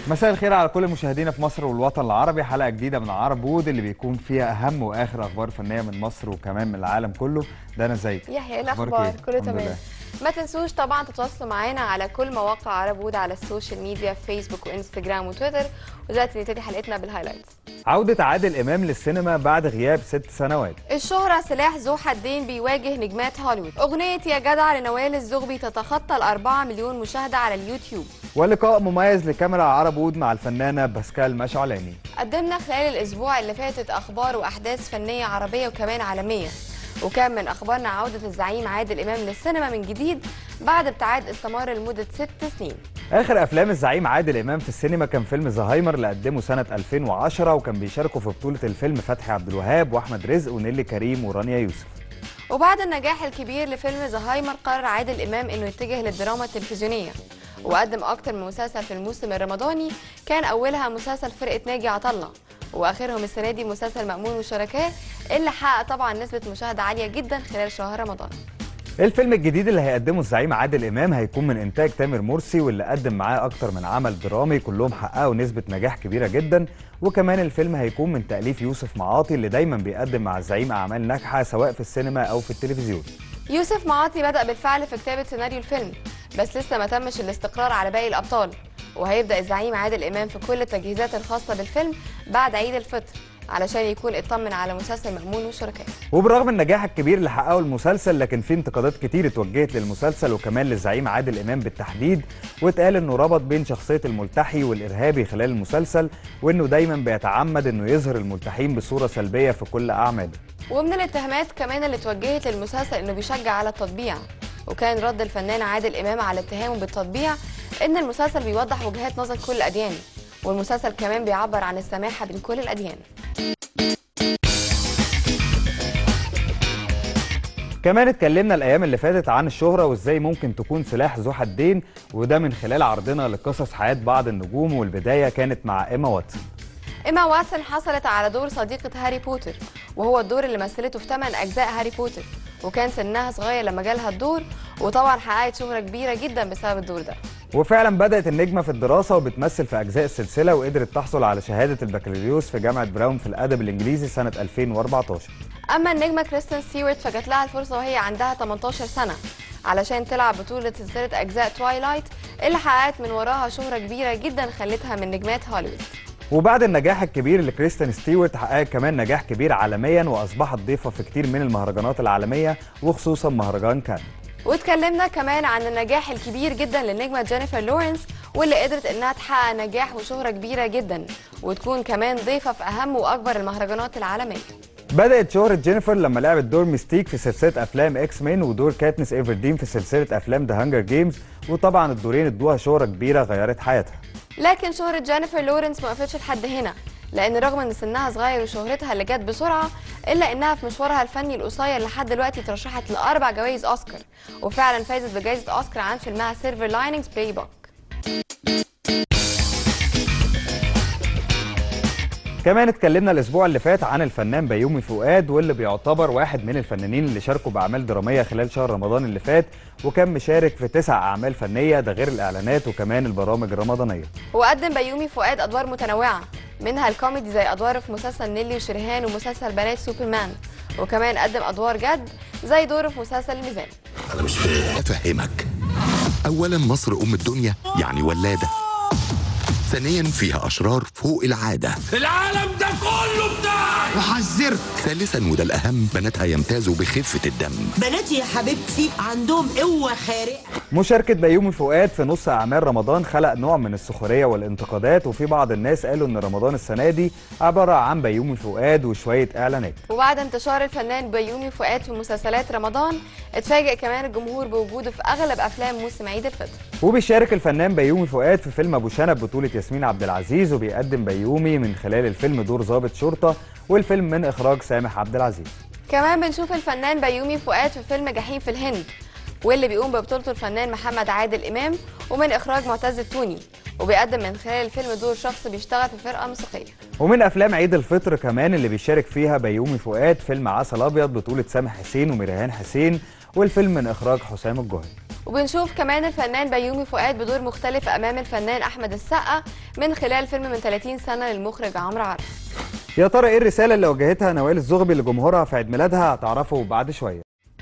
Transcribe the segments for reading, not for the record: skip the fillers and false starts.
مساء الخير على كل مشاهدينا في مصر والوطن العربي. حلقه جديده من عرب وود اللي بيكون فيها اهم واخر اخبار فنيه من مصر وكمان من العالم كله. ده انا ازيك؟ يحيى، ايه الاخبار؟ كله تمام. ما تنسوش طبعا تتواصلوا معانا على كل مواقع عرب وود على السوشيال ميديا، فيسبوك وانستجرام وتويتر. ودلوقتي نبتدي حلقتنا بالهايلايتس. عوده عادل امام للسينما بعد غياب 6 سنوات. الشهرة سلاح ذو حدين بيواجه نجمات هوليوود. اغنيه يا جدع لنوال الزغبي تتخطى ال4 مليون مشاهده على اليوتيوب. ولقاء مميز لكاميرا عرب وود مع الفنانه باسكال مشعلاني. قدمنا خلال الاسبوع اللي فاتت اخبار واحداث فنيه عربيه وكمان عالميه. وكان من اخبارنا عوده الزعيم عادل امام للسينما من جديد بعد ابتعاد استمر لمده 6 سنين. اخر افلام الزعيم عادل امام في السينما كان فيلم زهايمر اللي قدمه سنه 2010، وكان بيشاركوا في بطوله الفيلم فتحي عبد الوهاب واحمد رزق ونيلي كريم ورانيا يوسف. وبعد النجاح الكبير لفيلم زهايمر قرر عادل امام انه يتجه للدراما التلفزيونيه، وقدم اكتر من مسلسل في الموسم الرمضاني، كان اولها مسلسل فرقه ناجي عطا الله، واخرهم السنه دي مسلسل مأمون وشركاه اللي حقق طبعا نسبه مشاهده عاليه جدا خلال شهر رمضان. الفيلم الجديد اللي هيقدمه الزعيم عادل امام هيكون من انتاج تامر مرسي، واللي قدم معاه اكتر من عمل درامي كلهم حققوا نسبه نجاح كبيره جدا. وكمان الفيلم هيكون من تأليف يوسف معاطي اللي دايما بيقدم مع الزعيم اعمال ناجحه سواء في السينما او في التلفزيون. يوسف معاطي بدأ بالفعل في كتابه سيناريو الفيلم، بس لسه ما تمش الاستقرار على باقي الابطال. وهيبدأ الزعيم عادل امام في كل التجهيزات الخاصه بالفيلم بعد عيد الفطر علشان يكون اطمن على مسلسل مأمون وشركاه. وبرغم النجاح الكبير اللي حققه المسلسل، لكن في انتقادات كتير اتوجهت للمسلسل وكمان للزعيم عادل امام بالتحديد، واتقال انه ربط بين شخصيه الملتحي والارهابي خلال المسلسل، وانه دايما بيتعمد انه يظهر الملتحين بصوره سلبيه في كل اعماله. ومن الاتهامات كمان اللي اتوجهت للمسلسل انه بيشجع على التطبيع، وكان رد الفنان عادل امام على اتهامه بالتطبيع ان المسلسل بيوضح وجهات نظر كل الاديان، والمسلسل كمان بيعبر عن السماحه بين كل الاديان. كمان اتكلمنا الايام اللي فاتت عن الشهره وازاي ممكن تكون سلاح ذو حدين، وده من خلال عرضنا لقصص حياه بعض النجوم، والبدايه كانت مع إيما واتسون. إيما واتسون حصلت على دور صديقة هاري بوتر، وهو الدور اللي مثلته في 8 أجزاء هاري بوتر، وكان سنها صغير لما جالها الدور، وطبعا حققت شهرة كبيرة جدا بسبب الدور ده. وفعلا بدأت النجمة في الدراسة وبتمثل في أجزاء السلسلة، وقدرت تحصل على شهادة البكالوريوس في جامعة براون في الأدب الإنجليزي سنة 2014. أما النجمة كريستين ستيوارت فجات لها الفرصة وهي عندها 18 سنة علشان تلعب بطولة سلسلة أجزاء توايلايت اللي حققت من وراها شهرة كبيرة جدا خلتها من نجمات هوليوود. وبعد النجاح الكبير لكريستين ستيوارت حققت كمان نجاح كبير عالميا، وأصبحت ضيفة في كتير من المهرجانات العالمية وخصوصا مهرجان كان. واتكلمنا كمان عن النجاح الكبير جدا للنجمة جينيفر لورنس، واللي قدرت انها تحقق نجاح وشهرة كبيرة جدا وتكون كمان ضيفة في اهم واكبر المهرجانات العالمية. بدأت شهرة جينيفر لما لعبت دور ميستيك في سلسلة أفلام إكس مين، ودور كاتنس إيفردين في سلسلة أفلام ذا هانجر جيمز، وطبعا الدورين ادوها شهرة كبيرة غيرت حياتها. لكن شهرة جينيفر لورنس ما وقفتش لحد هنا، لان رغم ان سنها صغير وشهرتها اللي جت بسرعه، الا انها في مشوارها الفني القصير لحد دلوقتي ترشحت ل4 جوائز اوسكار، وفعلا فازت بجائزه اوسكار عن فيلمها سيلفر لاينينجز بلاي بوك. كمان اتكلمنا الاسبوع اللي فات عن الفنان بيومي فؤاد، واللي بيعتبر واحد من الفنانين اللي شاركوا باعمال دراميه خلال شهر رمضان اللي فات، وكان مشارك في 9 اعمال فنيه، ده غير الاعلانات وكمان البرامج الرمضانيه. وقدم بيومي فؤاد ادوار متنوعه، منها الكوميدي زي ادواره في مسلسل نيلي وشريهان ومسلسل بنات سوبرمان، وكمان قدم ادوار جد زي دوره في مسلسل الميزان. انا مش فاهم. افهمك. اولا مصر ام الدنيا يعني ولاده، ثانيا فيها اشرار فوق العاده، العالم ده كله بتاعي وحذرك. ثالثا وده الاهم بناتها يمتازوا بخفه الدم. بناتي يا حبيبتي عندهم قوه خارقه. مشاركه بيومي فؤاد في نص اعمال رمضان خلق نوع من السخريه والانتقادات، وفي بعض الناس قالوا ان رمضان السنه دي عباره عن بيومي فؤاد وشويه اعلانات. وبعد انتشار الفنان بيومي فؤاد في مسلسلات رمضان، اتفاجئ كمان الجمهور بوجوده في اغلب افلام موسم عيد الفطر. وبيشارك الفنان بيومي فؤاد في فيلم ابو شنب بطوله ياسمين عبد العزيز، وبيقدم بيومي من خلال الفيلم دور ضابط شرطه، والفيلم من اخراج سامح عبد العزيز. كمان بنشوف الفنان بيومي فؤاد في فيلم جحيم في الهند، واللي بيقوم ببطولته الفنان محمد عادل امام ومن اخراج معتز التوني، وبيقدم من خلال الفيلم دور شخص بيشتغل في فرقه موسيقيه. ومن افلام عيد الفطر كمان اللي بيشارك فيها بيومي فؤاد فيلم عسل ابيض بطوله سامح حسين وميريهان حسين، والفيلم من اخراج حسام الجهني. وبنشوف كمان الفنان بيومي فؤاد بدور مختلف امام الفنان احمد السقا من خلال فيلم من 30 سنه للمخرج عمرو عرف. يا ترى ايه الرساله اللي وجهتها نوال الزغبي لجمهورها في عيد ميلادها؟ هتعرفوا بعد شويه.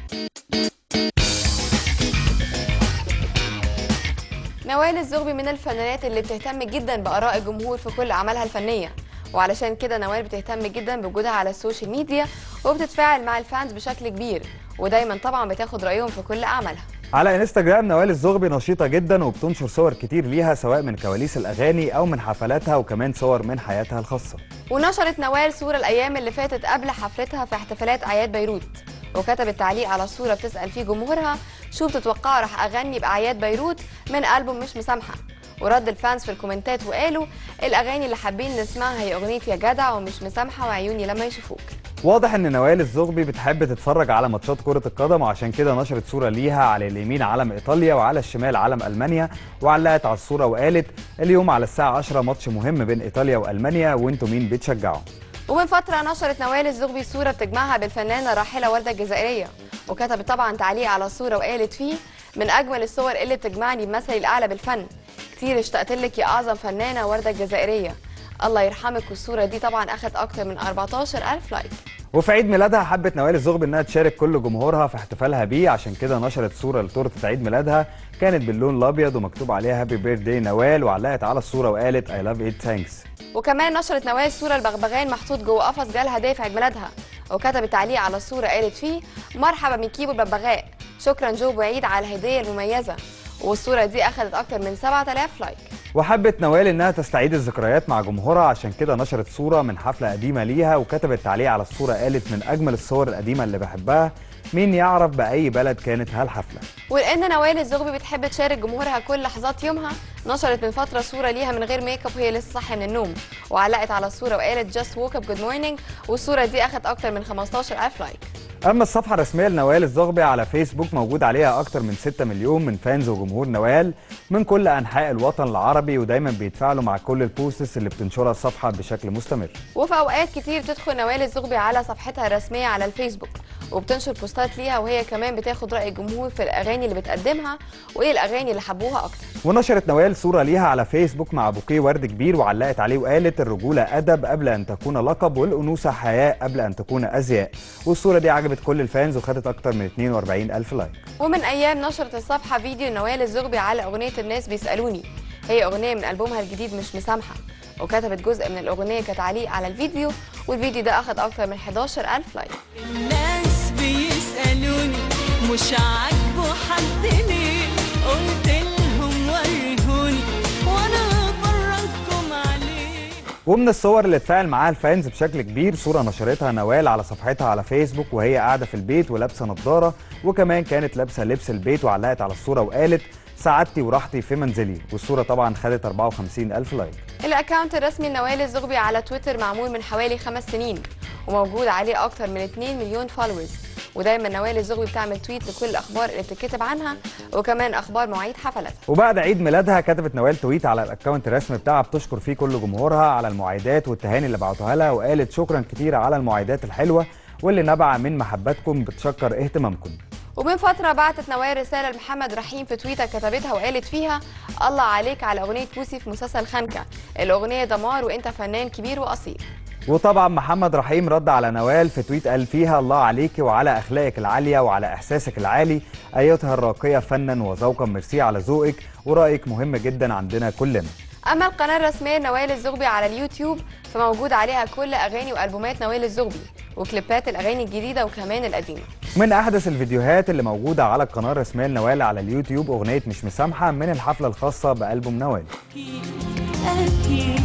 نوال الزغبي من الفنانات اللي بتهتم جدا باراء الجمهور في كل اعمالها الفنيه، وعلشان كده نوال بتهتم جدا بوجودها على السوشيال ميديا وبتتفاعل مع الفانز بشكل كبير، ودايما طبعا بتاخد رايهم في كل اعمالها. على انستجرام نوال الزغبي نشيطه جدا وبتنشر صور كتير ليها سواء من كواليس الاغاني او من حفلاتها وكمان صور من حياتها الخاصه. ونشرت نوال صوره الايام اللي فاتت قبل حفلتها في احتفالات اعياد بيروت، وكتبت تعليق على الصوره بتسال فيه جمهورها شو بتتوقعوا رح اغني باعياد بيروت من ألبوم مش مسامحه. ورد الفانز في الكومنتات وقالوا الاغاني اللي حابين نسمعها هي اغنيه يا جدع ومش مسامحه وعيوني لما يشوفوك. واضح ان نوال الزغبي بتحب تتفرج على ماتشات كرة القدم، وعشان كده نشرت صورة ليها على اليمين علم ايطاليا وعلى الشمال علم المانيا، وعلقت على الصورة وقالت اليوم على الساعة 10 ماتش مهم بين ايطاليا والمانيا وانتوا مين بتشجعوا. ومن فترة نشرت نوال الزغبي صورة بتجمعها بالفنانة راحلة وردة الجزائرية، وكتبت طبعا تعليق على الصورة وقالت فيه من أجمل الصور اللي بتجمعني بمثلي الأعلى بالفن، كتير اشتقت لك يا أعظم فنانة وردة الجزائرية، الله يرحمك. والصورة دي طبعا أخذت أكتر من 14,000 لايك. وفي عيد ميلادها حبت نوال الزغبي انها تشارك كل جمهورها في احتفالها بيه، عشان كده نشرت صورة لتورتة عيد ميلادها كانت باللون الأبيض ومكتوب عليها هابي بيرثداي نوال، وعلقت على الصورة وقالت I love it thanks. وكمان نشرت نوال صورة البغبغان محطوط جوه قفص جالها هدية في عيد ميلادها، وكتبت تعليق على الصورة قالت فيه مرحبا من كيبو الببغاء، شكرا جو بعيد على الهدية المميزة. والصورة دي أخذت أكتر من 7,000 لايك. وحبت نوال انها تستعيد الذكريات مع جمهورها، عشان كده نشرت صورة من حفلة قديمة ليها وكتبت تعليق على الصورة قالت من أجمل الصور القديمة اللي بحبها، مين يعرف بأي بلد كانت هالحفلة. ولأن نوال الزغبي بتحب تشارك جمهورها كل لحظات يومها، نشرت من فترة صورة ليها من غير ميك اب وهي لسه صاحية من النوم، وعلقت على الصورة وقالت just woke up good morning، والصورة دي أخذت أكتر من 15,000 لايك. أما الصفحة الرسمية لنوال الزغبي على فيسبوك موجود عليها أكتر من 6 مليون من فانز وجمهور نوال من كل أنحاء الوطن العربي، ودايما بيتفاعلوا مع كل البوستس اللي بتنشرها الصفحة بشكل مستمر. وفي أوقات كتير بتدخل نوال الزغبي على صفحتها الرسمية على الفيسبوك وبتنشر بوستات ليها، وهي كمان بتاخد رأي الجمهور في الأغاني اللي بتقدمها وإيه الأغاني اللي حبوها أكتر. ونشرت نوال صورة ليها على فيسبوك مع بوكيه ورد كبير وعلقت عليه وقالت الرجولة أدب قبل أن تكون لقب، والأنوثة حياء قبل أن تكون أزياء. والصورة دي عجبت كل الفانز وخدت أكتر من 42,000 لايك. ومن أيام نشرت الصفحة فيديو نوال الزغبي على أغنية الناس بيسألوني، هي أغنية من ألبومها الجديد مش مسامحة، وكتبت جزء من الأغنية كتعليق على الفيديو، والفيديو ده أخذ أكتر من 11,000 لايك. الناس بيسألوني مش عاجبه حد ليه، قلت لهم وريهوني وانا هفرجكم عليه. ومن الصور اللي اتفاعل معاها الفانز بشكل كبير صورة نشرتها نوال على صفحتها على فيسبوك وهي قاعدة في البيت ولابسة نظارة، وكمان كانت لابسة لبس البيت، وعلقت على الصورة وقالت سعادتي وراحتي في منزلي، والصورة طبعا خدت 54,000 لايك. الأكاونت الرسمي لنوال الزغبي على تويتر معمول من حوالي 5 سنين وموجود عليه أكتر من 2 مليون فولورز، ودايما نوال الزغبي بتعمل تويت لكل الأخبار اللي بتتكتب عنها وكمان أخبار مواعيد حفلاتها. وبعد عيد ميلادها كتبت نوال تويت على الأكاونت الرسمي بتاعها بتشكر فيه كل جمهورها على المواعيدات والتهاني اللي بعتوها لها، وقالت شكرا كتير على المواعيدات الحلوة واللي نبع من محبتكم، بتشكر اهتمامكم. ومن فترة بعتت نوال رسالة لمحمد رحيم في تويتر كتبتها وقالت فيها الله عليك على أغنية بوسي في مسلسل خنكة، الأغنية دمار وأنت فنان كبير وأصيل. وطبعا محمد رحيم رد على نوال في تويت قال فيها الله عليكي وعلى أخلاقك العالية وعلى إحساسك العالي أيتها الراقية فنا وذوقا، ميرسي على ذوقك ورأيك مهم جدا عندنا كلنا. أما القناة الرسمية نوال الزغبي على اليوتيوب فموجود عليها كل أغاني وألبومات نوال الزغبي وكليبات الأغاني الجديدة وكمان القديمة. من أحدث الفيديوهات اللي موجودة على القناة الرسمية لنوال على اليوتيوب أغنية مش مسامحة من الحفلة الخاصة بألبوم نوال. أكيد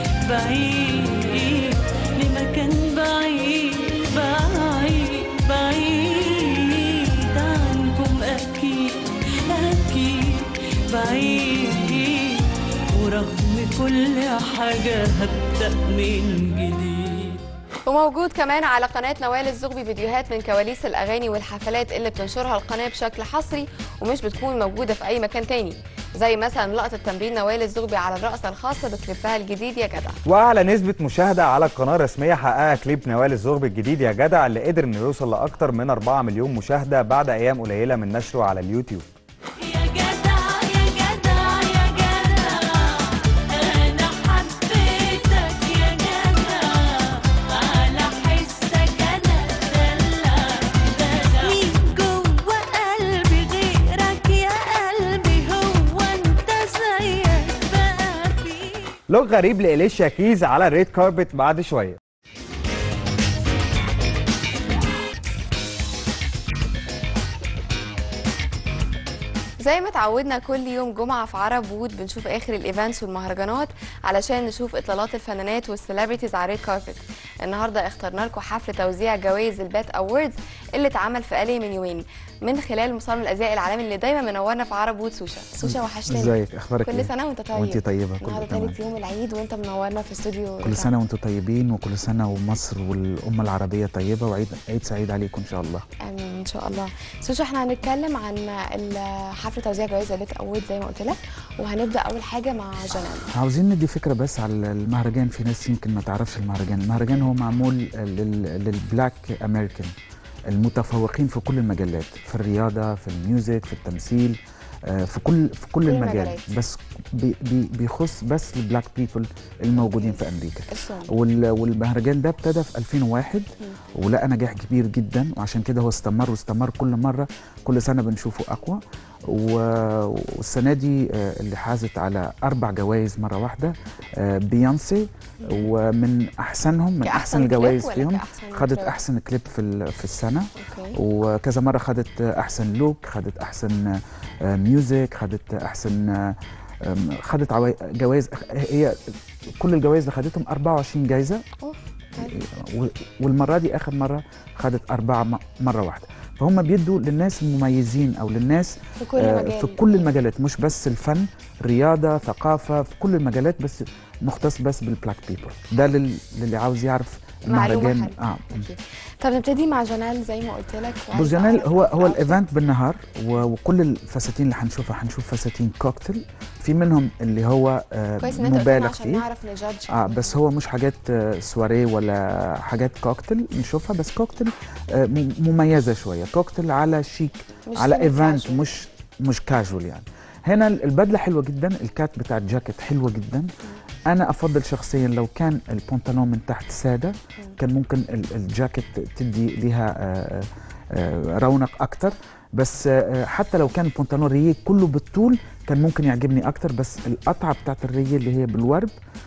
بعيد لمكان بعيد بعيد بعيد عنكم، أكيد أكيد بعيد، ورغم كل حاجة هبدأ من جديد. وموجود كمان على قناة نوال الزغبي فيديوهات من كواليس الأغاني والحفلات اللي بتنشرها القناة بشكل حصري ومش بتكون موجودة في أي مكان تاني، زي مثلا لقطة تمرين نوال الزغبي على الرقصة الخاصة بكليبها الجديد يا جدع. وأعلى نسبة مشاهدة على القناة الرسمية حققها كليب نوال الزغبي الجديد يا جدع اللي قدر إنه يوصل لأكتر من 4 مليون مشاهدة بعد أيام قليلة من نشره على اليوتيوب. لوك غريب لإليشيا كيز على الريد كاربت بعد شويه. زي ما اتعودنا كل يوم جمعة في عرب وود بنشوف آخر الإيفنتس والمهرجانات علشان نشوف إطلالات الفنانات والسليبرتيز على الريد كاربت. النهارده اخترنا لكم حفل توزيع جوائز البات أووردز اللي اتعمل في LA من يومين من خلال مصمم الأزياء العالمي اللي دايما منورنا في عرب وود. سوشا وحشتني. ازيك؟ اخبارك كل ايه؟ سنة وانت طيب. وانت طيبه. النهارده تالت يوم العيد وانت منورنا في استوديو. كل سنه وانتم طيبين، وكل سنه ومصر والامه العربيه طيبه، وعيد سعيد عليكم ان شاء الله. امين ان شاء الله. سوشا احنا هنتكلم عن حفل توزيع جوائز البات أوورد زي ما قلت لك، وهنبدا اول حاجه مع جنال. عاوزين ندي فكره بس على المهرجان، في ناس يمكن ما تعرفش المهرجان هو معمول للبلاك امريكان المتفوقين في كل المجالات، في الرياضه، في الميوزك، في التمثيل، في كل المجالات، بس بيخص بس البلاك بيبل الموجودين في امريكا. والمهرجان ده ابتدى في 2001 ولقى نجاح كبير جدا، وعشان كده هو استمر كل مره، كل سنه بنشوفه اقوى. والسنه دي اللي حازت على 4 جوائز مره واحده بيونسي، ومن احسنهم، من احسن الجوائز فيهم خدت احسن كليب في السنه. وكذا مره خدت احسن لوك، خدت احسن ميوزك، خدت جوائز. هي كل الجوائز اللي خدتهم 24 جايزه، والمره دي اخر مره خدت 4 مره واحده. فهم بيدوا للناس المميزين او للناس في كل المجالات، مش بس الفن، رياضه، ثقافه، في كل المجالات، بس مختص بس بالبلاك بيبل. ده للي عاوز يعرف المهرجان. طب نبتدي مع جنال زي ما قلت لك. بص جنال هو الايفنت بالنهار، وكل الفساتين اللي هنشوف فساتين كوكتيل، في منهم اللي هو مبالغ فيه بس هو مش حاجات سواريه ولا حاجات كوكتيل نشوفها، بس كوكتيل مميزه شويه، كوكتيل على شيك، على ايفنت مش كاجوال يعني. هنا البدله حلوه جدا، الكات بتاع الجاكيت حلوه جدا. انا افضل شخصيا لو كان البنطلون من تحت ساده، كان ممكن الجاكيت تدي ليها رونق اكتر، بس حتى لو كان البنطلون ريه كله بالطول كان ممكن يعجبني اكتر، بس القطعه بتاعت الريه اللي هي بالورب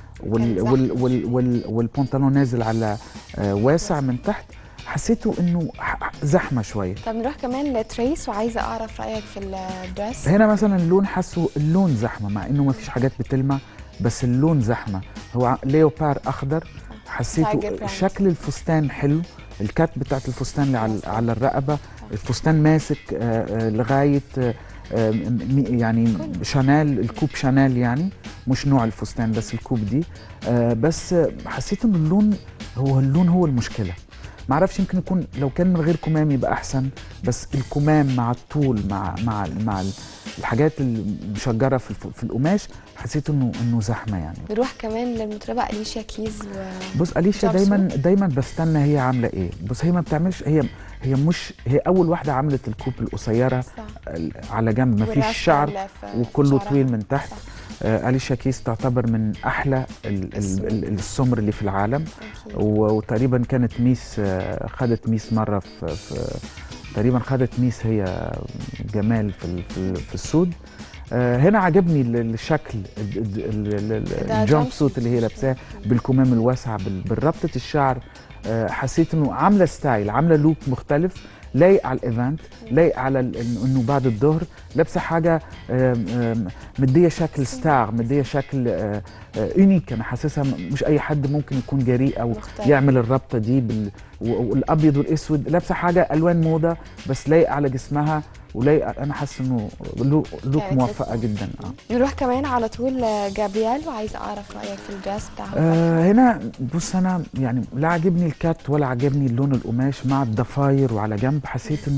والبنطلون نازل على واسع من تحت، حسيته انه زحمه شويه. طب نروح كمان لتريس، وعايزه اعرف رايك في الدرس. هنا مثلا اللون، حاسه اللون زحمه مع انه ما فيش حاجات بتلمع، بس اللون زحمه. هو ليوبار اخضر، حسيته شكل الفستان حلو، الكات بتاعت الفستان اللي على الرقبه، الفستان ماسك لغايه يعني شانيل، الكوب شانيل يعني، مش نوع الفستان بس الكوب دي. بس حسيت ان اللون هو المشكله. معرفش، يمكن يكون لو كان من غير كمام يبقى احسن، بس الكمام مع الطول مع الحاجات المشجره في القماش، حسيت انه زحمه يعني. نروح كمان للمطربه اليشيا كيز. بص اليشيا دايما بستنى هي عامله ايه. بص هي ما بتعملش، هي اول واحده عملت الكوب القصيره على جنب، ما فيش شعر وكله طويل من تحت. اليشيا كيز تعتبر من احلى السمر اللي في العالم، وتقريبا كانت ميس، خدت ميس مره تقريبا خدت ميس هي جمال في السود. هنا عجبني الشكل، الجامب سوت اللي هي لابساه بالكمام الواسعه بالربطه الشعر. حسيت انه عامله ستايل، عامله لوك مختلف، لايق على الايفنت، لايق على انه بعد الظهر لابسه حاجه مديه شكل ستار، مديه شكل يونيك. انا حاسسها مش اي حد ممكن يكون جريء او يعمل الربطه دي والابيض والاسود، لابسه حاجه الوان موضه بس لايق على جسمها ولايق. انا حاسه انه لوك موفقه جدا. نروح كمان على طول جابرييل، وعايزه اعرف رايك في الدرس بتاعها. هنا بص انا يعني لا عجبني الكات ولا عجبني اللون القماش مع الضفاير وعلى جنب.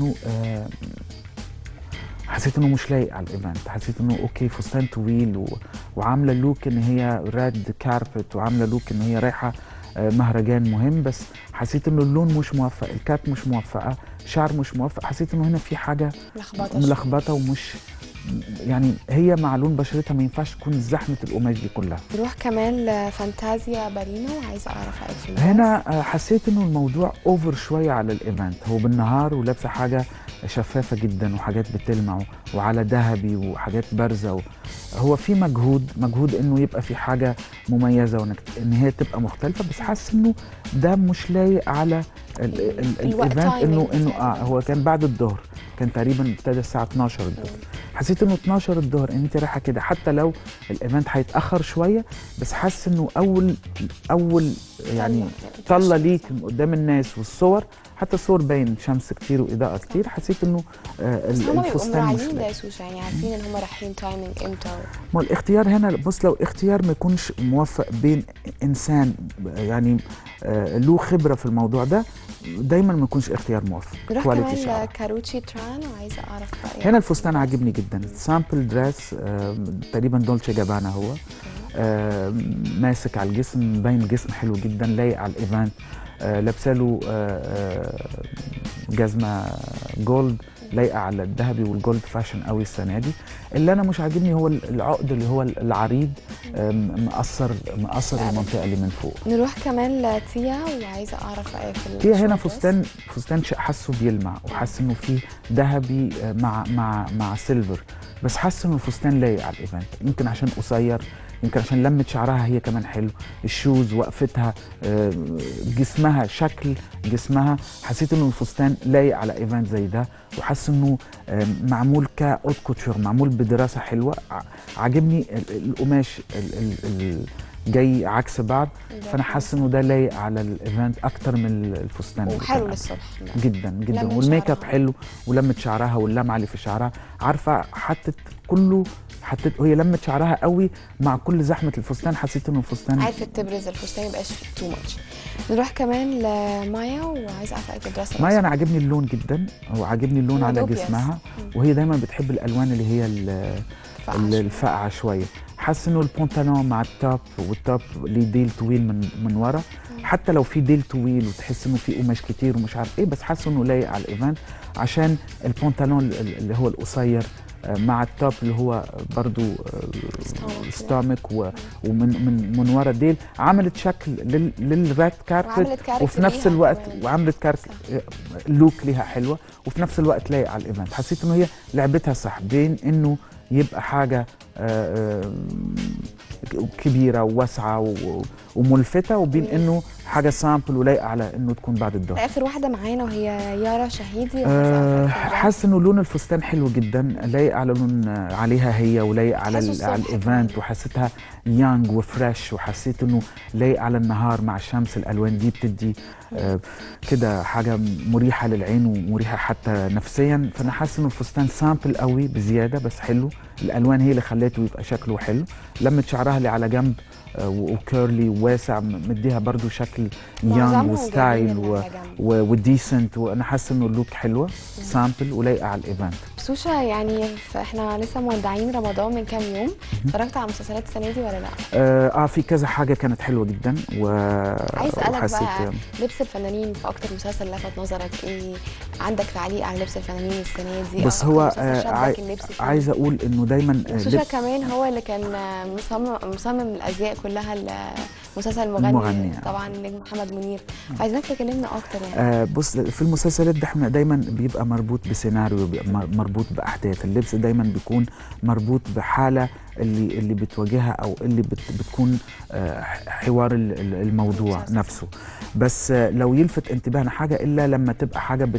حسيت انه مش لايق على الايفنت. حسيت انه اوكي فستان طويل وعامله لوك ان هي ريد كاربت، وعامله لوك ان هي رايحه مهرجان مهم، بس حسيت انه اللون مش موفق، الكات مش موفقه، شعر مش موفق. حسيت انه هنا في حاجه ملخبطه ومش يعني هي مع لون بشرتها ما ينفعش تكون زحمه القماش دي كلها. نروح كمان لفانتازيا بارينو، وعايزه اعرف رايك في هنا حسيت انه الموضوع اوفر شويه على الايفنت. هو بالنهار ولابسه حاجه شفافه جدا وحاجات بتلمع وعلى ذهبي وحاجات بارزه هو في مجهود انه يبقى في حاجه مميزه ان هي تبقى مختلفه، بس حاسس انه ده مش لايق على الايفنت. انه هو كان بعد الظهر، كان تقريبا ابتدى الساعه 12 الظهر. حسيت انه 12 الظهر ان انت رايحه كده، حتى لو الايفنت هيتاخر شويه، بس حاسس انه اول يعني طله ليك قدام الناس والصور، حتى الصور باين شمس كتير واضاءه كتير. حسيت انه الفستان مش لايق. يعني عارفين ان هم رايحين تايمينج امتى. ما الاختيار هنا، بص، لو اختيار ما يكونش موفق بين انسان يعني له خبره في الموضوع ده، دايما ما يكونش اختيار موفق. نروح كمان كاروتشي تران، وعايزه اعرف رايك. هنا الفستان عاجبني جدا، سامبل دريس تقريبا دولتشي جابانا هو ماسك على الجسم، باين الجسم حلو جدا، لايق على الايفنت. لابساله جزمه جولد لايقه على الذهبي والجولد فاشن قوي السنه دي. اللي انا مش عاجبني هو العقد اللي هو العريض، مقصر المنطقه اللي من فوق. نروح كمان لتيا، وعايزه اعرف رايك في تيا. هنا فستان حاسه بيلمع، وحاسس انه فيه ذهبي مع سيلفر، بس حاسس انه الفستان لايق على الايفنت. يمكن عشان قصير، يمكن عشان لمة شعرها هي كمان حلو، الشوز، وقفتها، جسمها، شكل جسمها. حسيت انه الفستان لايق على ايفنت زي ده، وحاسس انه معمول كاوت كوتشور، معمول بدراسه حلوه. عاجبني القماش جاي عكس بعض، فانا حاسس انه ده لايق على الايفنت اكتر من الفستان. وحلو للصبح جدا جدا، والميك اب حلو، ولمة شعرها واللمعه اللي في شعرها، عارفه هي لمت شعرها قوي مع كل زحمه الفستان. حسيت انه الفستان عرفت تبرز الفستان، ما يبقاش تو ماتش. نروح كمان لمايا، وعايزه اعرف رايك في الدراسه. مايا انا عاجبني اللون جدا، وعاجبني اللون على جسمها، وهي دايما بتحب الالوان اللي هي الفاقعه شويه. حاسس انه البنطلون مع التوب، والتوب ليه ديل طويل من ورا، حتى لو في ديل طويل وتحس انه في قماش كتير ومش عارف ايه، بس حاسس انه لايق على الايفنت عشان البنطلون اللي هو القصير مع التوب اللي هو برضو ستامك، ومن ورا ديل، عملت شكل للريد كاربت، وفي نفس الوقت وعملت لوك ليها حلوه، وفي نفس الوقت لايق على الايفنت. حسيت انه هي لعبتها صح بين انه يبقى حاجه كبيره وواسعه وملفته، وبين انه حاجه سامبل ولايقه على انه تكون بعد الظهر. اخر واحده معانا وهي يارا شهيدي. حاسس انه لون الفستان حلو جدا، لايق على لون عليها هي، ولايق على الايفنت، وحسيتها يانج وفريش، وحسيت انه لايق على النهار مع الشمس. الالوان دي بتدي كده حاجه مريحه للعين ومريحه حتى نفسيا. فانا حاسس انه الفستان سامبل قوي بزياده، بس حلو. الالوان هي اللي خلته يبقى شكله حلو. لمة شعرها اللي على جنب وكيرلي وواسع، مديها برضو شكل يانج وستايل وديسنت، وانا حاسه انه اللوك حلوه سامبل ولايقه على الايفنت. سوشا، يعني احنا لسه مودعين رمضان من كام يوم، اتفرجت على مسلسلات السنه دي ولا لا؟ في كذا حاجه كانت حلوه جدا. عايز اسالك بقى، لبس الفنانين في اكتر مسلسل لفت نظرك ايه؟ عندك تعليق على لبس الفنانين السنه دي؟ بس هو عايز اقول انه دايما سوشا كمان هو اللي كان مصمم الازياء كلها مسلسل المغني طبعا النجم محمد منير. عايزينك تكلمنا اكتر يعني. بص، في المسلسلات ده احنا دايما بيبقى مربوط بسيناريو، بيبقى مربوط باحداث. اللبس دايما بيكون مربوط بحاله اللي بتواجهها، او اللي بتكون حوار الموضوع نفسه. بس لو يلفت انتباهنا حاجه الا لما تبقى حاجه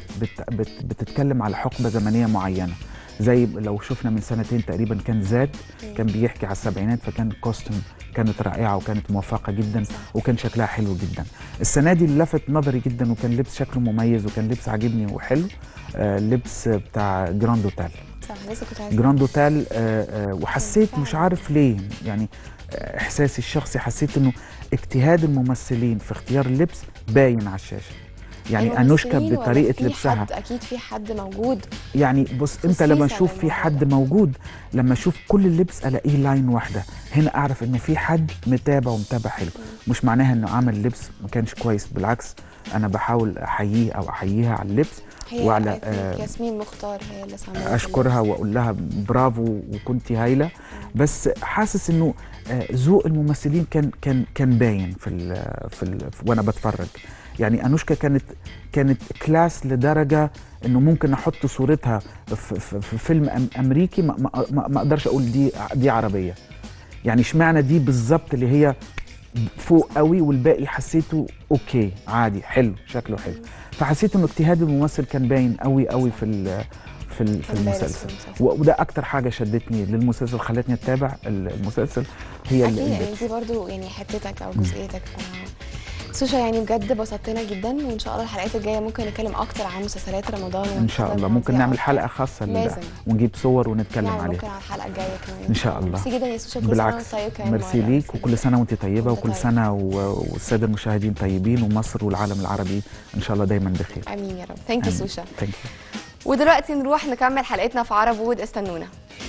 بتتكلم على حقبه زمنيه معينه، زي لو شفنا من سنتين تقريبا كان زاد، كان بيحكي على السبعينات، فكان الكوستيوم كانت رائعه وكانت موفقه جدا وكان شكلها حلو جدا. السنه دي اللي لفت نظري جدا وكان لبس شكله مميز وكان لبس عاجبني وحلو، لبس بتاع جراند اوتيل. صح، لسه كنت عايزه جراند اوتيل. وحسيت مش عارف ليه، يعني احساسي الشخصي حسيت انه اجتهاد الممثلين في اختيار اللبس باين على الشاشه. يعني انوشكا بطريقه لبسها، اكيد في حد موجود. يعني بص، انت لما اشوف في حد موجود، لما اشوف كل اللبس الاقيه لاين واحده، هنا اعرف انه في حد متابع ومتابع حلو. مش معناها انه عمل لبس ما كانش كويس، بالعكس انا بحاول احييه او احييها على اللبس، وعلى ياسمين مختار هي اللي سمعت، اشكرها واقول لها برافو وكنتي هايله. بس حاسس انه ذوق الممثلين كان باين وانا بتفرج. يعني انوشكا كانت كلاس لدرجه انه ممكن احط صورتها في فيلم امريكي ما اقدرش اقول دي عربيه. يعني اشمعنى دي بالظبط اللي هي فوق قوي والباقي حسيته اوكي عادي حلو شكله حلو. فحسيت انه اجتهاد الممثل كان باين قوي قوي في المسلسل. وده اكتر حاجه شدتني للمسلسل خلتني اتابع المسلسل. هي اكيد دي برضو يعني حتتك او جزئيتك. سوشا يعني بجد بسطتنا جدا، وان شاء الله الحلقات الجايه ممكن نتكلم اكتر عن مسلسلات رمضان ان شاء الله. ممكن نعمل حلقه خاصه لده ونجيب صور ونتكلم عليها ممكن على الحلقه الجايه كمان ان شاء الله. ميرسي جدا يا سوشا. بالعكس ميرسي ليك وكل سنه وانت طيبه وكل سنه والساده المشاهدين طيبين ومصر والعالم العربي ان شاء الله دايما بخير. امين يا رب. ثانك يو سوشا. ثانك يو. ودلوقتي نروح نكمل حلقتنا في عرب وود، استنونا.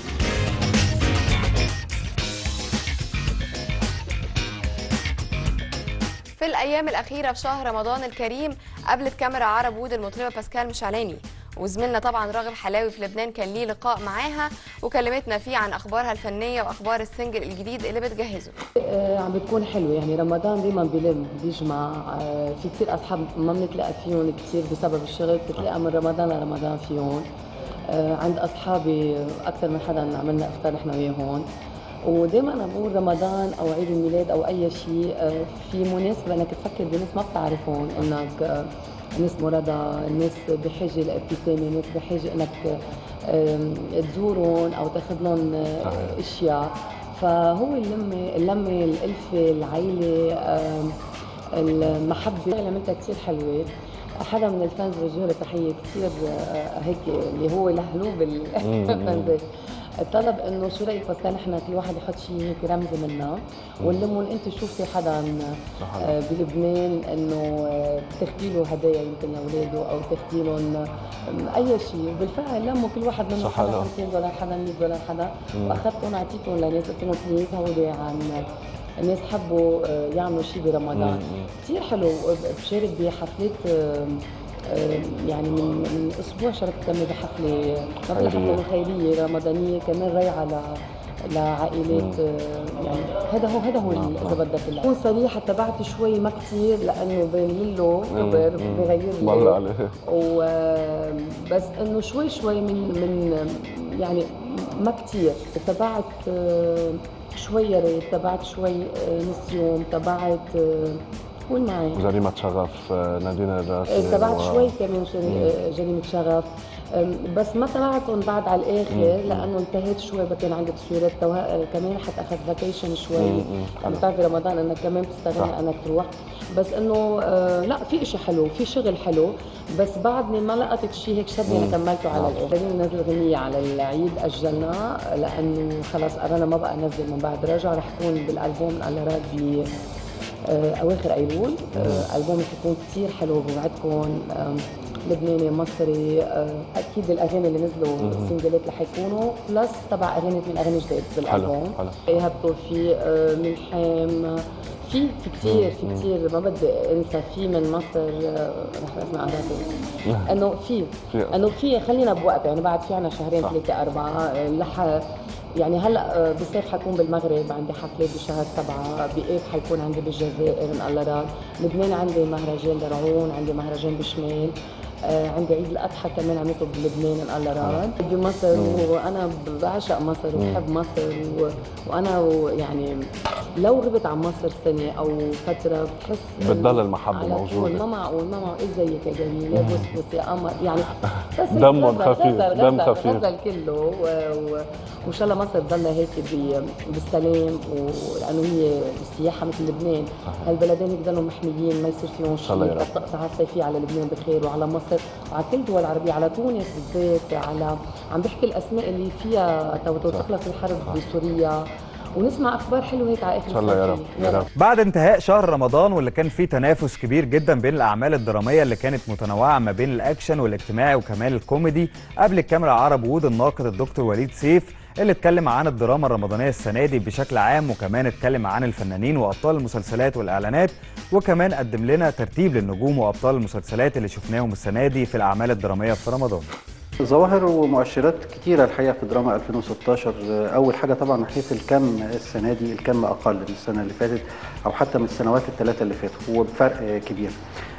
في الأيام الأخيرة في شهر رمضان الكريم قابلت كاميرا عرب وود المطربة باسكال مشعلاني، وزميلنا طبعا راغب حلاوي في لبنان كان ليه لقاء معاها وكلمتنا فيه عن أخبارها الفنية وأخبار السنجل الجديد اللي بتجهزه. عم بتكون حلوة، يعني رمضان دايما بيجمع في كثير أصحاب ما بنتلاقى فيهم كثير بسبب الشغل، بتتلاقى من رمضان لرمضان فيهم. عند أصحابي أكثر من حدا عملنا إفطار نحن وياهم. ودائما انا بقول رمضان او عيد الميلاد او اي شيء في مناسبه انك تفكر بناس ما بتعرفهم، انك ناس مرضى، ناس بحاجه لابتسامه، ناس بحاجه انك تزورهم او تاخذ لهم اشياء. فهو اللمه الالفه العائله المحبه اللي عملتها كثير حلوه. حدا من الفانز وجه له تحيه كثير هيك اللي هو لهلوب الفانز طلب انه شو رايك بس نحن كل واحد يحط شيء هيك رمزي منا ونلمهم. انت شوفي حدا بلبنان انه تاخذي له هدايا يمكن لاولاده او تاخذي لهم اي شيء، بالفعل لموا كل واحد منهم حدا $50 حدا $100 حدا، واخذتهم اعطيتهم لناس قلت لهم بليز هودي عن الناس حبوا يعملوا شيء برمضان كثير حلو. بشارك بحفلات يعني من اسبوع شاركت كمان بحفله خيريه رمضانيه كمان رايعه لعائلات. يعني هذا هو اذا بدك اكون صريحه تبعت شوي ما كثير لانه باين له بغير لي وبس انه شوي من يعني ما كثير تبعت شوي يا ريت، تبعت شوي نص يوم، تبعت قول معي جريمة شغف نادين الراسي تبعت شوي كمان جريمة شغف، بس ما تبعتهم بعد على الاخر لانه انتهيت شوي كان عندي تصويرات كمان حتى اخذت فاكيشن شوي. عم بتعرفي رمضان انك كمان بتستغني انك تروح، بس انه لا في اشي حلو في شغل حلو، بس بعدني ما لقيت شيء هيك شدني انا كملته على الاخر. بدنا ننزل غنية على العيد اجلناه لانه خلص قررنا ما بقى ننزل من بعد رجع، رح تكون بالالبوم الراد ب اواخر ايلول. البوم رح يكون كثير حلو بوعدكم، لبناني مصري. اكيد الاغاني اللي نزلوا السنجلات رح يكونوا بلس تبع اغاني من اغاني جديد بالالبوم. ايهاب توفيق، ملحم، في كثير ما بدي انسى. في من مصر رح اسمع عاداتي انه في خلينا بوقت يعني بعد في عنا شهرين 3 4 يعني هلا بالصيف حكون بالمغرب عندي حفلات بشهر 7، بآب حيكون عندي بالجزائر من الله راد، لبنان عندي مهرجان درعون، عندي مهرجان بشمال، عندي عيد الاضحى كمان عملته بلبنان من الله راد، بمصر. وانا بعشق مصر وبحب مصر وانا يعني لو غبت عن مصر سنه او فتره بحس بتضل المحبه موجوده. ما معقول ايه زيك يا جميل يا بس يا قمر يعني بس دم خفيف دم خفيف غزل كله وان شاء الله مصر تضلها هيك بالسلام ولانه هي السياحه مثل لبنان هالبلدين يضلوا محميين ما يصير فيهم شيء. الطقس الصيفيه على لبنان بخير وعلى مصر وعلى كل الدول العربيه على تونس بالذات على عم بحكي الاسماء اللي فيها تخلص الحرب بسوريا ونسمع اخبار حلوه هيك على اخر ان شاء الله يا رب. بعد انتهاء شهر رمضان واللي كان فيه تنافس كبير جدا بين الاعمال الدراميه اللي كانت متنوعه ما بين الاكشن والاجتماعي وكمان الكوميدي، قبل الكاميرا عرب وود الناقد الدكتور وليد سيف اللي اتكلم عن الدراما الرمضانيه السنه دي بشكل عام، وكمان اتكلم عن الفنانين وابطال المسلسلات والاعلانات، وكمان قدم لنا ترتيب للنجوم وابطال المسلسلات اللي شفناهم السنه دي في الاعمال الدراميه في رمضان. ظواهر ومؤشرات كتيرة الحقيقة في دراما 2016. أول حاجة طبعا من حيث الكم، السنة دي الكم أقل من السنة اللي فاتت أو حتى من السنوات الثلاثة اللي فاتوا، هو بفرق كبير.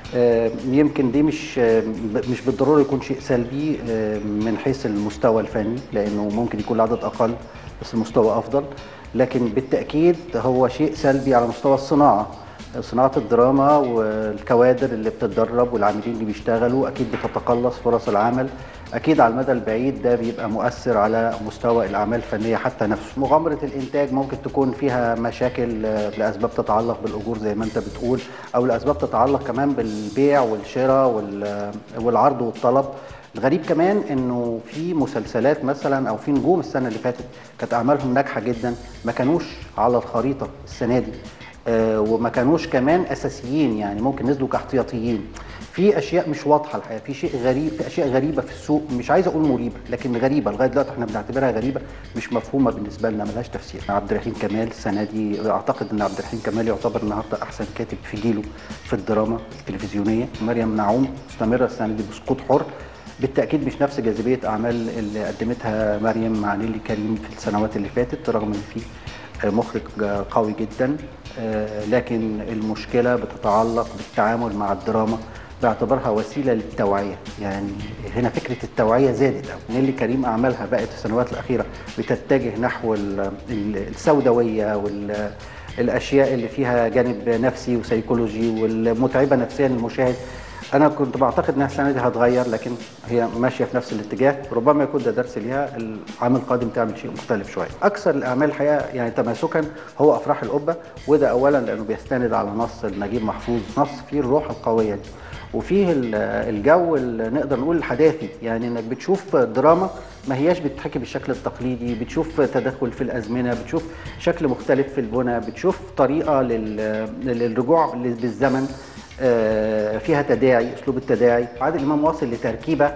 يمكن دي مش بالضرورة يكون شيء سلبي من حيث المستوى الفني، لأنه ممكن يكون العدد أقل بس المستوى أفضل، لكن بالتأكيد هو شيء سلبي على مستوى الصناعة. صناعة الدراما والكوادر اللي بتتدرب والعاملين اللي بيشتغلوا أكيد بتتقلص فرص العمل، أكيد على المدى البعيد ده بيبقى مؤثر على مستوى الأعمال الفنية حتى نفسه. مغامرة الإنتاج ممكن تكون فيها مشاكل لأسباب تتعلق بالأجور زي ما أنت بتقول، أو لأسباب تتعلق كمان بالبيع والشراء والعرض والطلب. الغريب كمان انه في مسلسلات مثلا او في نجوم السنه اللي فاتت كانت اعمالهم ناجحه جدا ما كانوش على الخريطه السنه دي، وما كانوش كمان اساسيين، يعني ممكن نزلوا كاحتياطيين. في اشياء مش واضحه الحقيقه، في شيء غريب، في اشياء غريبه في السوق، مش عايز اقول مريبه لكن غريبه لغايه دلوقتي احنا بنعتبرها غريبه، مش مفهومه بالنسبه لنا، ملهاش تفسير. عبد الرحيم كمال السنه دي اعتقد ان عبد الرحيم كمال يعتبر النهارده احسن كاتب في جيله في الدراما التلفزيونيه. مريم نعوم مستمره السنه دي بسقوط حر، بالتاكيد مش نفس جاذبيه اعمال اللي قدمتها مريم مع نيلي كريم في السنوات اللي فاتت، رغم ان في مخرج قوي جدا، لكن المشكله بتتعلق بالتعامل مع الدراما باعتبارها وسيله للتوعيه. يعني هنا فكره التوعيه زادت قوي. نيلي كريم اعمالها بقت في السنوات الاخيره بتتجه نحو السوداويه والاشياء اللي فيها جانب نفسي وسيكولوجي والمتعبه نفسيا للمشاهد. انا كنت بعتقد انها السنه دي هتغير، لكن هي ماشيه في نفس الاتجاه، ربما يكون ده درس ليها، العام القادم تعمل شيء مختلف شويه. اكثر الاعمال الحقيقه يعني تماسكا هو افراح القبه، وده اولا لانه بيستند على نص نجيب محفوظ، نص فيه الروح القويه دي وفيه الجو اللي نقدر نقول الحداثي، يعني انك بتشوف دراما ما هياش بتتحكي بالشكل التقليدي، بتشوف تدخل في الازمنه، بتشوف شكل مختلف في البنى، بتشوف طريقه للرجوع بالزمن فيها تداعي، اسلوب التداعي. عادل امام واصل لتركيبه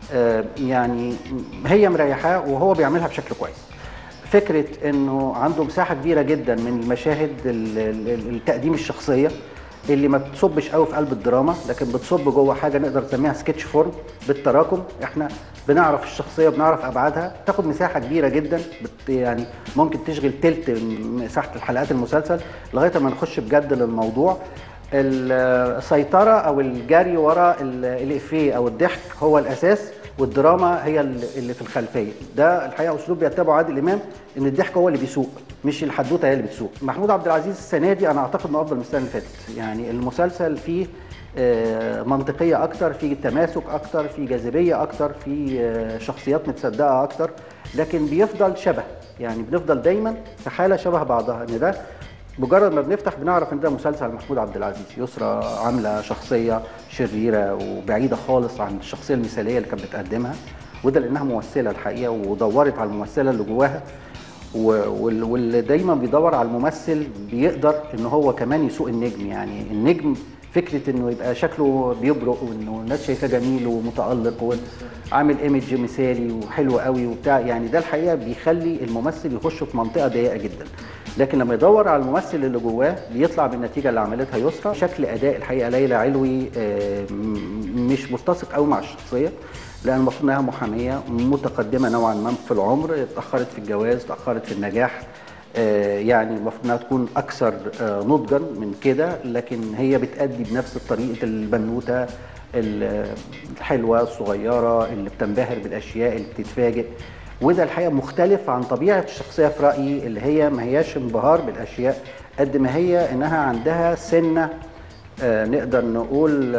يعني هي مريحاه وهو بيعملها بشكل كويس. فكره انه عنده مساحه كبيره جدا من المشاهد التقديم الشخصيه اللي ما بتصبش قوي في قلب الدراما، لكن بتصب جوه حاجه نقدر نسميها سكتش فورم بالتراكم. احنا بنعرف الشخصيه، بنعرف ابعادها، تاخد مساحه كبيره جدا، يعني ممكن تشغل تلت مساحه الحلقات المسلسل لغايه ما نخش بجد للموضوع. السيطره او الجري وراء الافيه او الضحك هو الاساس، والدراما هي اللي في الخلفيه. ده الحقيقه اسلوب بيتبعه عادل امام، ان الضحك هو اللي بيسوق مش الحدوته هي اللي بتسوق. محمود عبد العزيز السنه دي انا اعتقد انه افضل من السنه اللي فاتت، يعني المسلسل فيه منطقيه اكتر، فيه تماسك اكتر، فيه جاذبيه اكتر، فيه شخصيات متصدقه اكتر، لكن بيفضل شبه، يعني بنفضل دايما في حاله شبه بعضها، ان ده مجرد ما بنفتح بنعرف ان ده مسلسل محمود عبد العزيز. يسرى عامله شخصيه شريره وبعيده خالص عن الشخصيه المثاليه اللي كانت بتقدمها، وده لانها ممثله الحقيقه ودورت على الممثله اللي جواها، واللي دايما بيدور على الممثل بيقدر ان هو كمان يسوق النجم. يعني النجم فكره انه يبقى شكله بيبرق وانه الناس شايفاه جميل ومتالق وعامل ايمج مثالي وحلو قوي وبتاع، يعني ده الحقيقه بيخلي الممثل يخش في منطقه ضيقه جدا. لكن لما يدور على الممثل اللي جواه بيطلع بالنتيجه اللي عملتها يسرى. شكل اداء الحقيقه ليلى علوي مش متسق قوي مع الشخصيه، لان المفروض انها محاميه متقدمه نوعا ما في العمر، اتاخرت في الجواز، اتاخرت في النجاح، يعني المفروض انها تكون اكثر نضجا من كده، لكن هي بتأدي بنفس طريقه البنوته الحلوه الصغيره اللي بتنبهر بالاشياء اللي بتتفاجئ. وده الحقيقه مختلف عن طبيعه الشخصيه في رايي، اللي هي ما هياش انبهار بالاشياء قد ما هي انها عندها سنه نقدر نقول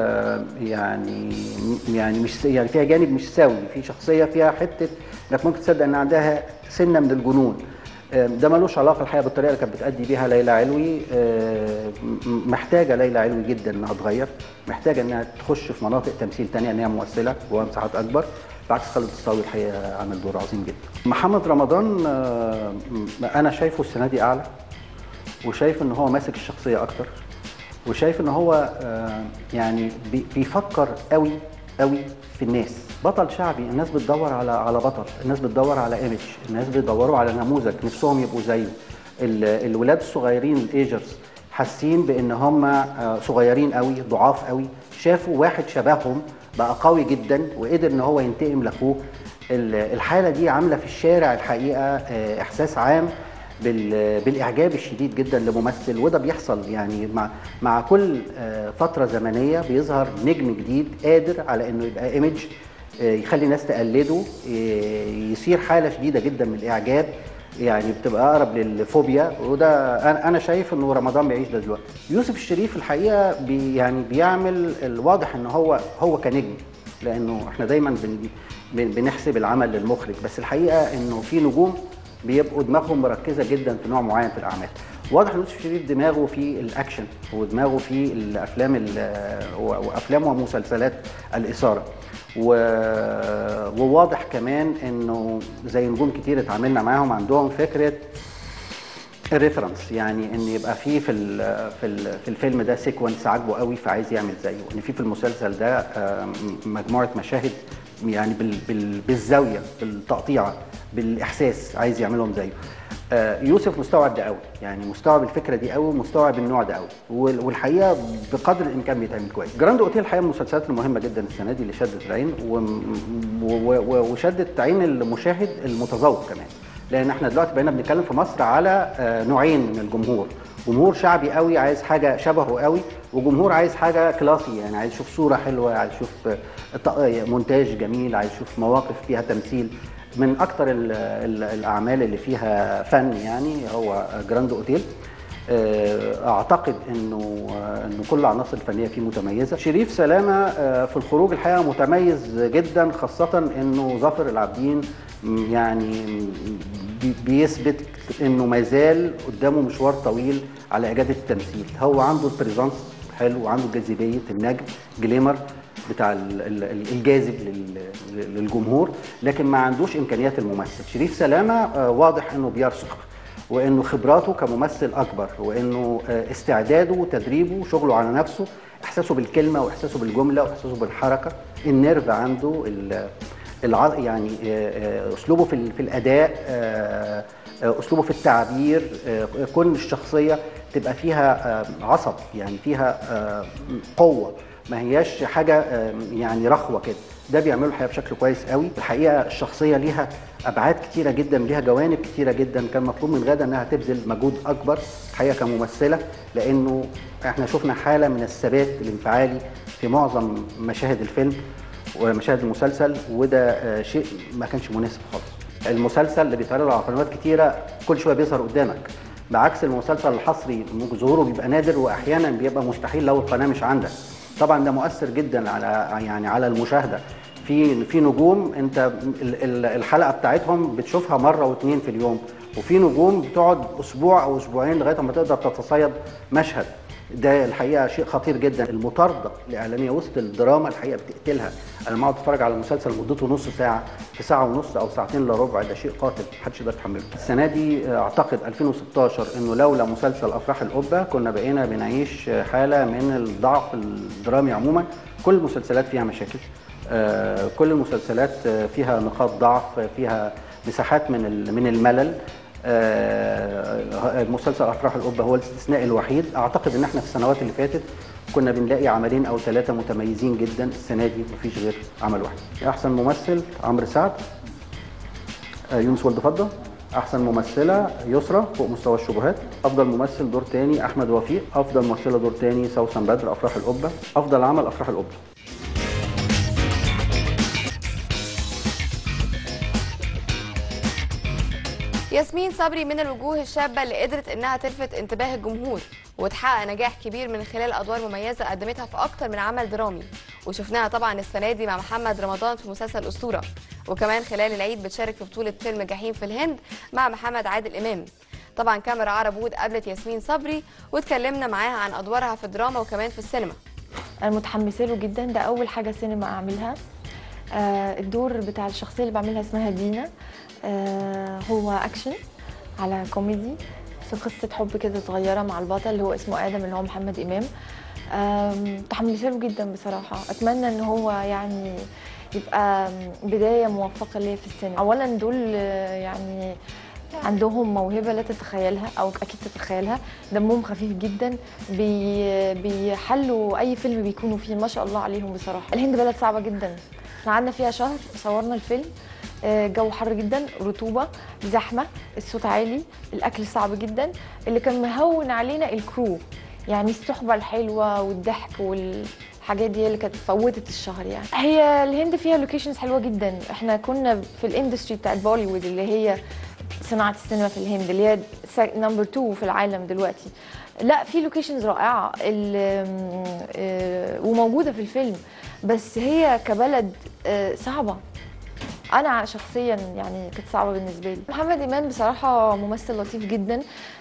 يعني مش يعني فيها جانب مش سوي، في شخصيه فيها حته انك ممكن تصدق ان عندها سنه من الجنون. ده ملوش علاقه الحقيقه بالطريقه اللي كانت بتأدي بيها ليلى علوي. محتاجه ليلى علوي جدا انها تغير، محتاجه انها تخش في مناطق تمثيل ثانيه، ان هي ممثله جواها مساحات اكبر، بعكس خالد الصاوي الحقيقه عمل دور عظيم جدا. محمد رمضان انا شايفه السنه دي اعلى، وشايف ان هو ماسك الشخصيه اكتر، وشايف ان هو يعني بيفكر قوي قوي في الناس. بطل شعبي الناس بتدور على بطل، الناس بتدور على ايمج، الناس بيدوروا على نموذج نفسهم يبقوا زيه. الولاد الصغيرين الايجرز حاسين بان هم صغيرين قوي، ضعاف قوي، شافوا واحد شبههم بقى قوي جدا وقدر ان هو ينتقم لاخوه. الحاله دي عامله في الشارع الحقيقه احساس عام بالاعجاب الشديد جدا لممثل، وده بيحصل يعني مع كل فتره زمنيه بيظهر نجم جديد قادر على انه يبقى ايمج يخلي الناس تقلده، يصير حاله شديده جدا من الاعجاب، يعني بتبقى اقرب للفوبيا. وده انا شايف انه رمضان بيعيش ده دلوقتي. يوسف الشريف الحقيقه يعني بيعمل الواضح ان هو كنجم، لانه احنا دايما بنحسب العمل للمخرج، بس الحقيقه انه في نجوم بيبقوا دماغهم مركزه جدا في نوع معين في الاعمال. واضح ان يوسف الشريف دماغه في الاكشن ودماغه في الافلام وافلام ومسلسلات الاثاره، وواضح كمان انه زي نجوم كتير اتعاملنا معاهم عندهم فكره الريفرنس، يعني ان يبقى في الفيلم ده سيكونس عاجبه قوي فعايز يعمل زيه، ان في المسلسل ده مجموعه مشاهد يعني بالزاويه بالتقطيعه بالاحساس عايز يعملهم زيه. يوسف مستوعب ده قوي، يعني مستوعب الفكره دي قوي ومستوعب النوع ده قوي، والحقيقه بقدر الامكان بيتعمل كويس. جراند اوتيل الحقيقه من المسلسلات المهمه جدا السنه دي اللي شدت العين وشدت عين المشاهد المتذوق كمان، لان احنا دلوقتي بقينا بنتكلم في مصر على نوعين من الجمهور، جمهور شعبي قوي عايز حاجه شبهه قوي، وجمهور عايز حاجه كلاسي، يعني عايز يشوف صوره حلوه، عايز يشوف مونتاج جميل، عايز يشوف مواقف فيها تمثيل. من اكتر الاعمال اللي فيها فن يعني هو جراند اوتيل. اعتقد انه كل العناصر الفنيه فيه متميزه. شريف سلامه في الخروج الحقيقه متميز جدا، خاصه انه ظافر العابدين يعني بيثبت انه ما زال قدامه مشوار طويل على اجاده التمثيل. هو عنده البريزانس حلو وعنده جاذبيه النجم جليمر بتاع الجاذب للجمهور، لكن ما عندوش امكانيات الممثل. شريف سلامه واضح انه بيرسخ، وانه خبراته كممثل اكبر، وانه استعداده وتدريبه وشغله على نفسه، احساسه بالكلمه واحساسه بالجمله واحساسه بالحركه، النيرف عنده يعني اسلوبه في الاداء، اسلوبه في التعبير، كل الشخصيه تبقى فيها عصب، يعني فيها قوه، ما هياش حاجه يعني رخوه كده. ده بيعمله الحقيقه بشكل كويس قوي. الحقيقه الشخصيه ليها ابعاد كتيره جدا، ليها جوانب كتيره جدا، كان مطلوب من غادة انها تبذل مجهود اكبر الحقيقه كممثله، لانه احنا شفنا حاله من الثبات الانفعالي في معظم مشاهد الفيلم ومشاهد المسلسل، وده شيء ما كانش مناسب خالص. المسلسل اللي بيتعرض على قنوات كتيره كل شويه بيظهر قدامك، بعكس المسلسل الحصري ظهوره بيبقى نادر واحيانا بيبقى مستحيل لو القناه مش عندك. طبعا ده مؤثر جدا على المشاهده. في نجوم انت الحلقه بتاعتهم بتشوفها مره واثنين في اليوم، وفي نجوم بتقعد اسبوع او اسبوعين لغايه ما تقدر تتصيد مشهد. ده الحقيقه شيء خطير جدا. المطارده الاعلاميه وسط الدراما الحقيقه بتقتلها. انا لما اقعد اتفرج على المسلسل مدته نص ساعه في ساعه ونص او ساعتين الا ربع، ده شيء قاتل محدش يقدر يتحمله. السنه دي اعتقد 2016 انه لولا مسلسل افراح القبه كنا بقينا بنعيش حاله من الضعف الدرامي عموما. كل المسلسلات فيها مشاكل، كل المسلسلات فيها نقاط ضعف، فيها مساحات من الملل. مسلسل افراح القبه هو الاستثناء الوحيد. اعتقد ان احنا في السنوات اللي فاتت كنا بنلاقي عملين او ثلاثه متميزين جدا، السنه دي مفيش غير عمل واحد. احسن ممثل عمرو سعد، يونس ولد فضه. احسن ممثله يسرا فوق مستوى الشبهات. افضل ممثل دور تاني احمد وفيق. افضل ممثله دور تاني سوسن بدر افراح القبه. افضل عمل افراح القبه. ياسمين صبري من الوجوه الشابة اللي قدرت انها تلفت انتباه الجمهور وتحقق نجاح كبير من خلال ادوار مميزة قدمتها في اكتر من عمل درامي، وشفناها طبعا السنة دي مع محمد رمضان في مسلسل اسطورة، وكمان خلال العيد بتشارك في بطولة فيلم جحيم في الهند مع محمد عادل امام. طبعا كاميرا عرب وود قابلت ياسمين صبري واتكلمنا معاها عن ادوارها في الدراما وكمان في السينما. انا متحمسه له جدا، ده اول حاجه سينما اعملها. الدور بتاع الشخصيه اللي بعملها اسمها دينا، هو اكشن على كوميدي في قصه حب كده صغيره مع البطل اللي هو اسمه ادم اللي هو محمد امام. متحمسه له جدا بصراحه. اتمنى ان هو يعني يبقى بدايه موفقه ليا في السينما. اولا دول يعني عندهم موهبه لا تتخيلها او اكيد تتخيلها، دمهم خفيف جدا، بيحلوا اي فيلم بيكونوا فيه، ما شاء الله عليهم بصراحه. الهند بلد صعبه جدا، احنا قعدنا فيها شهر صورنا الفيلم، جو حر جدا، رطوبه، زحمه، الصوت عالي، الاكل صعب جدا. اللي كان مهون علينا الكرو، يعني الصحبه الحلوه والضحك والحاجات دي اللي كانت فوتت الشهر. يعني هي الهند فيها لوكيشنز حلوه جدا. احنا كنا في الاندستري بتاعت بوليوود اللي هي صناعه السينما في الهند، اللي هي نمبر 2 في العالم دلوقتي. لا في لوكيشنز رائعه وموجوده في الفيلم، بس هي كبلد صعبه. انا شخصيا يعني كانت صعبه بالنسبه لي. محمد امام بصراحه ممثل لطيف جدا،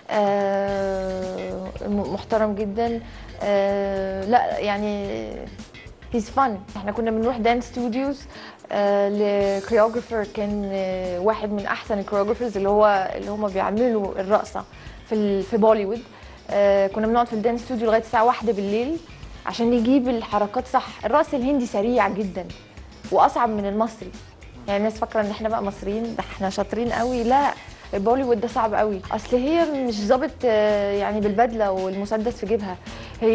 محترم جدا، لا يعني هيز فن. احنا كنا بنروح دانس ستوديوز لكريوغرافر، كان واحد من احسن الكريوغرافرز اللي هم بيعملوا الرقصه في بوليوود. كنا بنقعد في الدانس ستوديو لغايه الساعه 1 بالليل عشان نجيب الحركات صح. الرقص الهندي سريع جدا واصعب من المصري، يعني الناس فاكره ان احنا بقى مصريين ده احنا شاطرين قوي، لا بوليوود ده صعب قوي. اصل هي مش ظابط يعني بالبدله والمسدس في جيبها، هي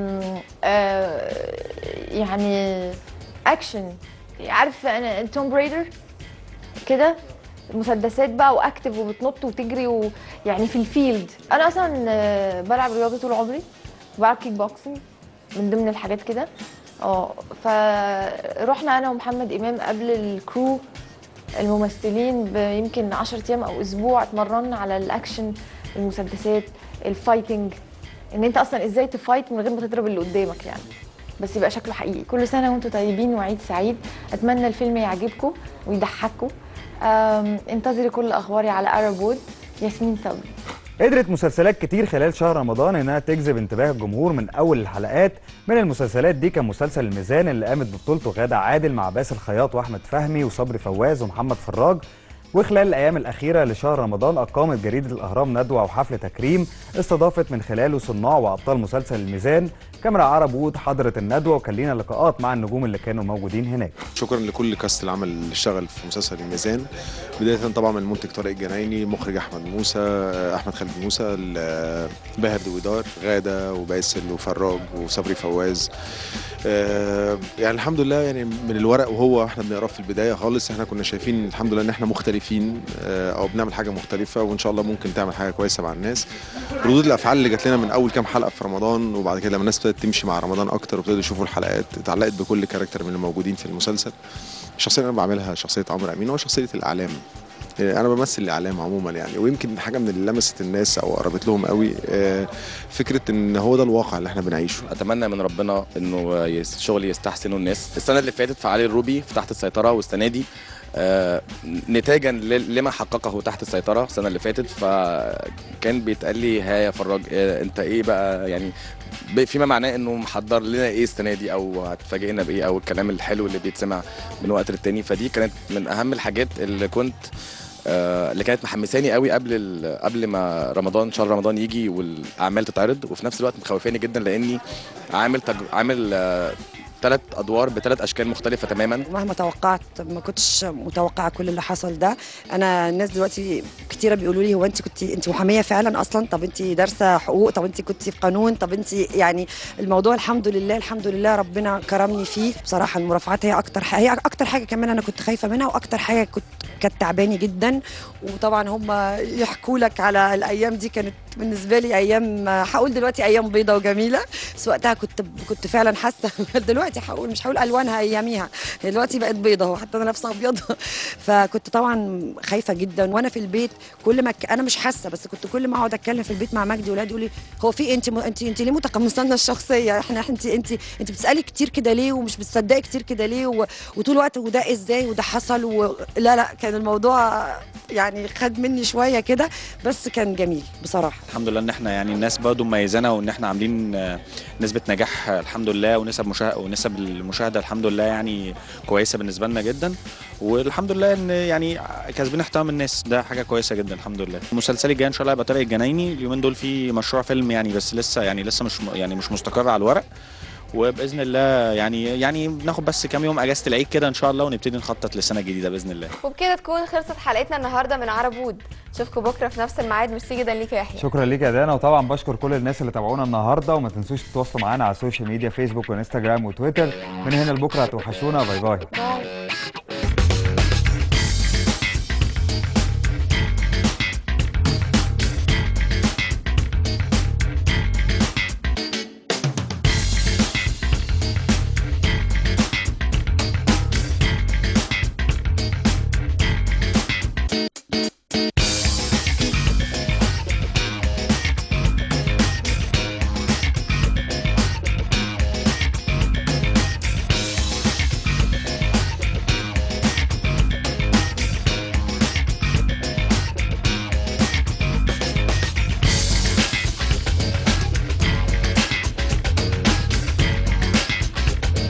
يعني اكشن. عارف انا توم برايدر كده، مسدسات بقى واكتف وبتنط وتجري ويعني في الفيلد. انا اصلا بلعب رياضه طول عمري، بلعب كيك بوكسنج من ضمن الحاجات كده. فرحنا انا ومحمد امام قبل الكرو الممثلين يمكن 10 ايام او اسبوع، اتمرنا على الاكشن، المسدسات، الفايتنج، ان انت اصلا ازاي تفايت من غير ما تضرب اللي قدامك يعني، بس يبقى شكله حقيقي. كل سنه وانتم طيبين وعيد سعيد. اتمنى الفيلم يعجبكم ويضحككم. انتظري كل اخباري على Arab Wood. ياسمين صبري. قدرت مسلسلات كتير خلال شهر رمضان انها تجذب انتباه الجمهور من اول الحلقات. من المسلسلات دي كان مسلسل الميزان اللي قامت ببطولته غادة عادل مع باسل الخياط واحمد فهمي وصبري فواز ومحمد فراج. وخلال الايام الاخيره لشهر رمضان اقامت جريده الاهرام ندوه وحفل تكريم استضافت من خلاله صناع وابطال مسلسل الميزان. كاميرا عرب وود حضرت الندوه وكان لينا لقاءات مع النجوم اللي كانوا موجودين هناك. شكرا لكل كاست العمل اللي اشتغل في مسلسل الميزان، بدايه طبعا من المنتج طارق الجنايني، مخرج احمد خالد موسى، باهر دويدار، غاده وباسل وفراج وصبري فواز. يعني الحمد لله، يعني من الورق وهو احنا بنقراه في البدايه خالص احنا كنا شايفين الحمد لله ان احنا مختلفين او بنعمل حاجه مختلفه، وان شاء الله ممكن تعمل حاجه كويسه مع الناس. ردود الافعال اللي جات لنا من اول كام حلقه في رمضان، وبعد كده لما الناس ابتدت تمشي مع رمضان اكتر وابتدوا يشوفوا الحلقات، اتعلقت بكل كاركتر من الموجودين في المسلسل. الشخصيه اللي انا بعملها شخصيه عمرو امين، هو شخصيه الاعلام. انا بمثل الاعلام عموما يعني، ويمكن حاجه من اللي لمست الناس او قربت لهم قوي فكره ان هو ده الواقع اللي احنا بنعيشه. اتمنى من ربنا انه الشغل يستحسن الناس. السنه اللي فاتت في علي الروبي في تحت السيطره، والسنه دي نتاجا لما حققه تحت السيطره السنه اللي فاتت، فكان بيتقال لي ها يا فراج انت ايه بقى، يعني فيما معناه انه محضر لنا ايه السنه دي او هتفاجئنا بايه، او الكلام الحلو اللي بيتسمع من وقت للتاني. فدي كانت من اهم الحاجات اللي كانت محمساني قوي قبل ما شهر رمضان يجي والاعمال تتعرض، وفي نفس الوقت مخوفاني جدا لاني عامل 3 ادوار ب3 اشكال مختلفه تماما. مهما توقعت ما كنتش متوقعه كل اللي حصل ده. انا الناس دلوقتي كتيره بيقولوا لي هو انت محاميه فعلا اصلا؟ طب انت دارسه حقوق؟ طب انت كنتي في قانون؟ طب انت يعني الموضوع الحمد لله ربنا كرمني فيه. بصراحه المرافعات هي اكتر حاجه كمان انا كنت خايفه منها، واكتر حاجه كانت تعباني جدا. وطبعا هم يحكوا لك على الايام دي، كانت بالنسبه لي ايام، هقول دلوقتي ايام بيضه وجميله، بس وقتها كنت فعلا حاسه. دلوقتي مش هقول الوانها اياميها، دلوقتي بقت بيضه وحتى انا نفسها ابيض. فكنت طبعا خايفه جدا وانا في البيت. كل ما انا مش حاسه، بس كنت كل ما اقعد اتكلم في البيت مع مجدي ولادي يقول لي هو في انت ليه متقمصه لنا الشخصيه؟ انت بتسالي كتير كده ليه، ومش بتصدقي كتير كده ليه، وطول الوقت وده ازاي وده حصل لا كان الموضوع يعني خد مني شويه كده، بس كان جميل بصراحه. الحمد لله ان احنا يعني الناس برضه مميزانا، وان احنا عاملين نسبه نجاح الحمد لله، ونسب المشاهده الحمد لله يعني كويسه بالنسبه لنا جدا، والحمد لله ان يعني كاسبين احترام الناس، ده حاجه كويسه جدا الحمد لله. المسلسل الجاي ان شاء الله هيبقى طارق الجنايني. اليومين دول في مشروع فيلم يعني، بس لسه مش مستقر على الورق، وباذن الله يعني ناخد بس كام يوم اجازه العيد كده ان شاء الله، ونبتدي نخطط للسنه الجديده باذن الله. وبكده تكون خلصت حلقتنا النهارده من عرب وود. اشوفكم بكره في نفس الميعاد. ميرسي جدا ليك يا يحيى. شكرا ليك يا دانا، وطبعا بشكر كل الناس اللي تابعونا النهارده، وما تنسوش تتواصلوا معانا على السوشيال ميديا، فيسبوك وانستجرام وتويتر. من هنا لبكره هتوحشونا. باي باي.